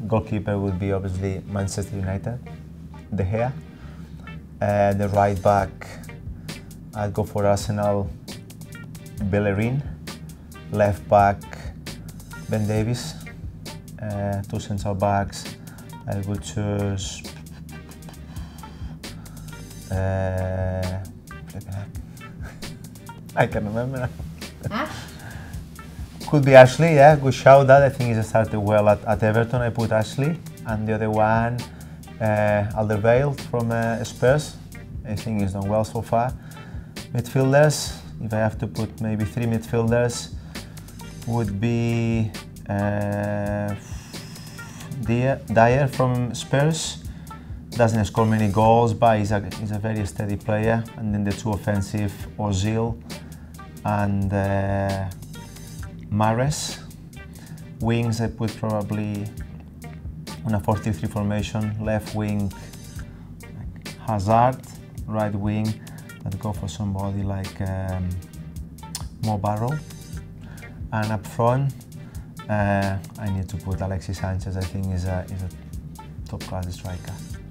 Goalkeeper would be obviously Manchester United, De Gea. The right back, I'd go for Arsenal, Bellerin. Left back, Ben Davies. Two central backs, I would choose I can't remember. Could be Ashley, yeah, good shout. That I think he started well at Everton. I put Ashley, and the other one, Alderweireld from Spurs. I think he's done well so far. Midfielders, if I have to put maybe 3 midfielders, would be Dyer from Spurs. Doesn't score many goals, but he's a very steady player. And then the 2 offensive, Ozil and Mahrez. Wings, I put probably on a 4-3-3 formation. Left wing, Hazard. Right wing, I'd go for somebody like Mo Barrow. And up front, I need to put Alexis Sanchez. I think he's a top-class striker.